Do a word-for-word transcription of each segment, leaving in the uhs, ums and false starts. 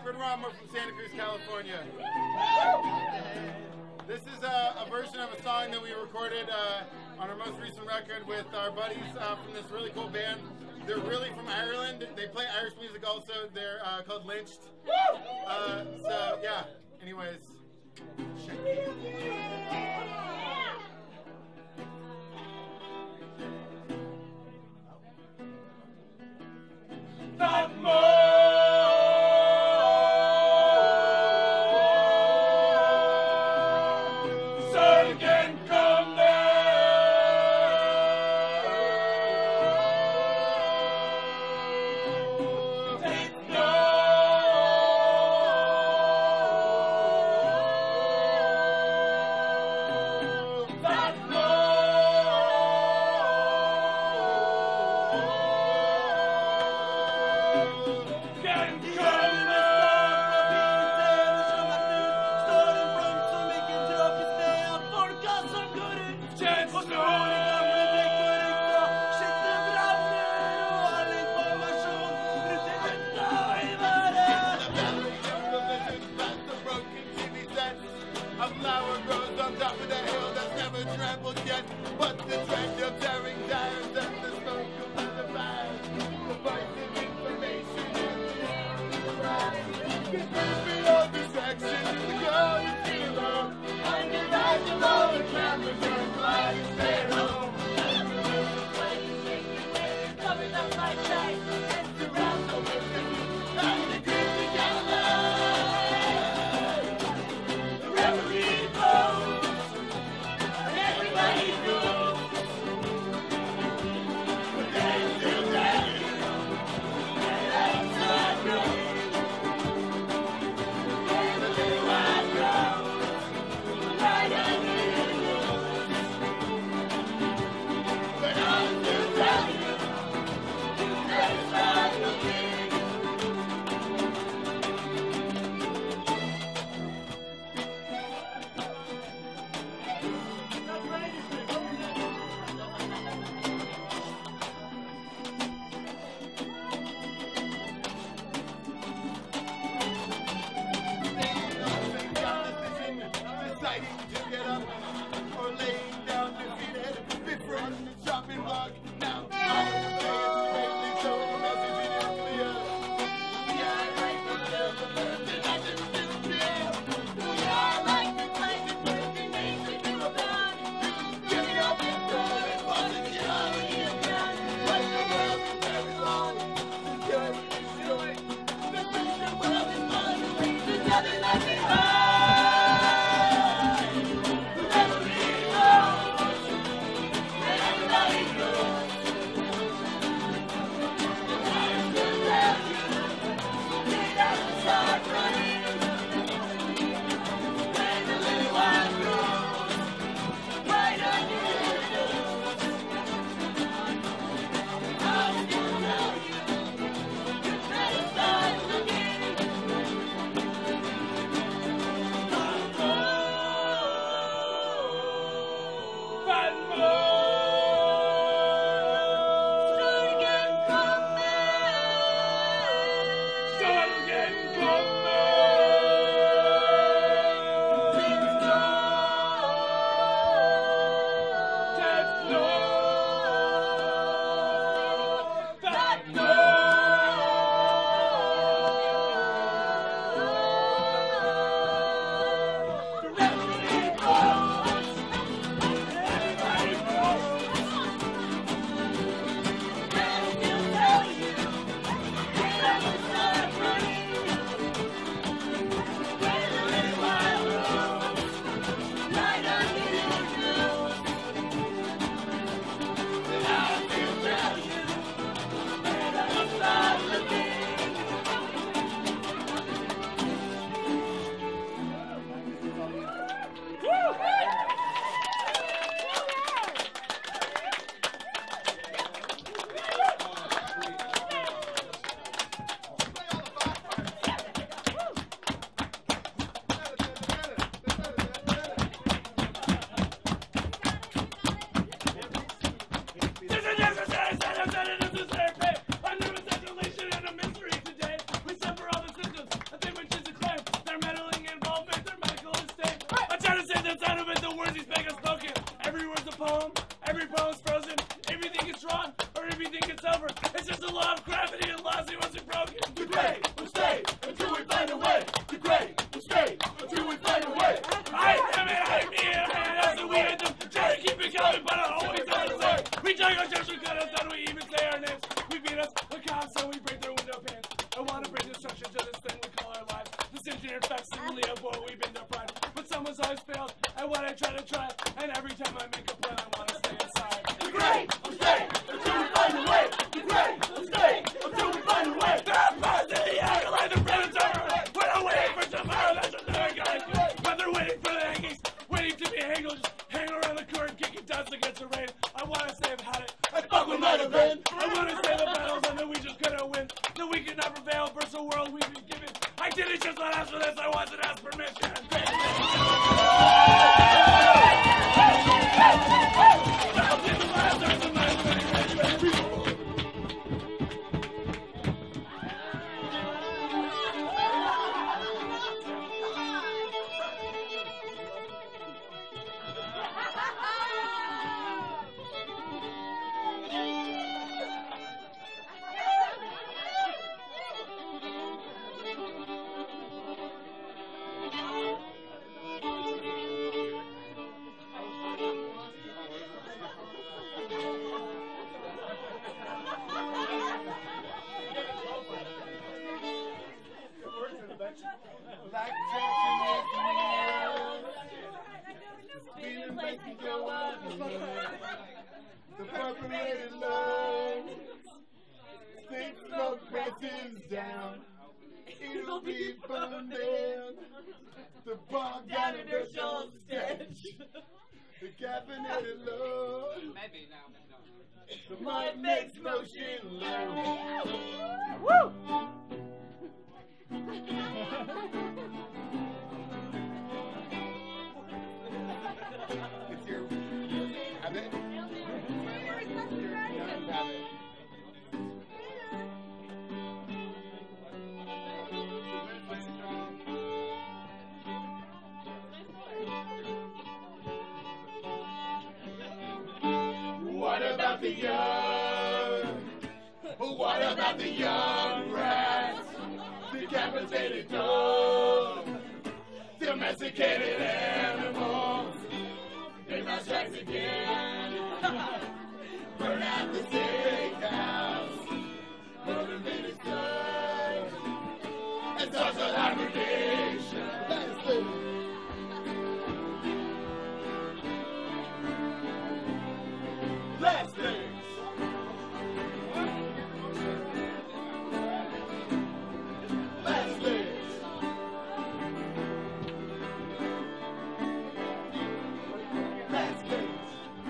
Blackbird RAUM. We're from Santa Cruz, California. This is a, a version of a song that we recorded uh, on our most recent record with our buddies uh, from this really cool band. They're really from Ireland. They play Irish music also. They're uh, called Lynched. Uh, so, yeah. Anyways, check it. That more Sorgen come there. Take no it's over. It's just a law of gravity and laws he wasn't broken. The gray will stay until we find a way. The gray will stay until we find a way. I am it, I me, and I am us, and we had to try to keep it coming, but I always got to say. We took our church, we cut us down, we even say our names. We beat us, the cops, and we break their window panes. I want to bring destruction to this thing we call our lives. This engineered facsimile of what we've been deprived. But someone's always failed at what I try to try, and every time I make a plan, I want to stay inside. The gray will stay until we find a way. The gray will stay until we find a way. They're parts of the afterlife, the presence over. We're not waiting for tomorrow, that's what they're going to do. But they're waiting for the hangings, waiting to be hanged, just hang around the current, kicking dust against the rain. I want to say I've had it. I thought we might have been. I want to say the battles and that we just couldn't win. That we could not prevail versus the world we've been given. I didn't just not ask for this, I wasn't asked permission. Like Jackson is real. The speeding makes me go up. The perforated love. Thick smoke presses down. It'll be fun then. The bar got a virtual stench. The caffeinated love. Maybe now. The mud makes motion low. Woo! It's your habit. Habit. What about the young? What about the young rats? Decapitated dogs, domesticated animals. They must strike again. Burn out the steakhouse, motivated stuff, and social aggregation. Last things. Last things. Last things.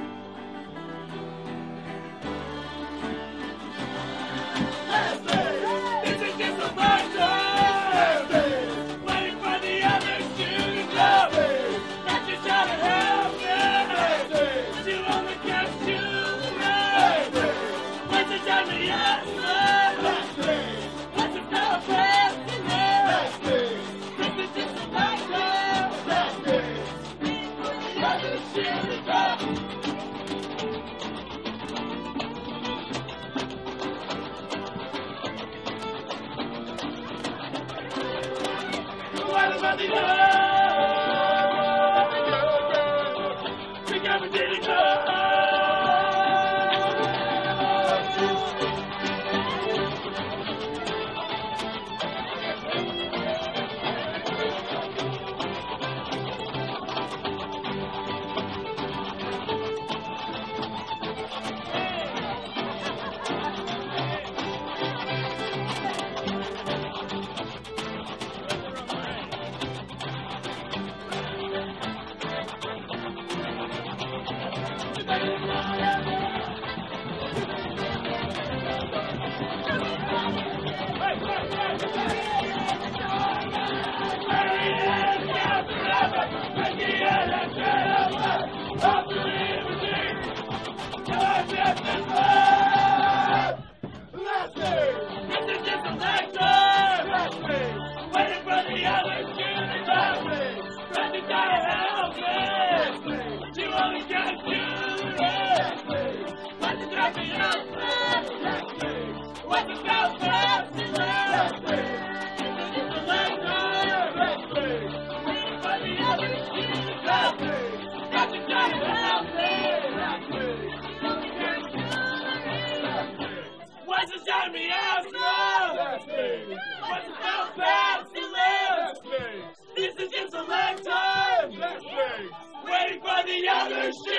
Last things. This is just a fun time! Last things. Waiting for the others to go! Last things. Not just trying to help them! Last things. You only catch two Last men! things. What's the time to yes, Last things. what's the power president? Last things. This is just a fun time! Last things. The others to go! What about the young? Decapitated dogs! mothership.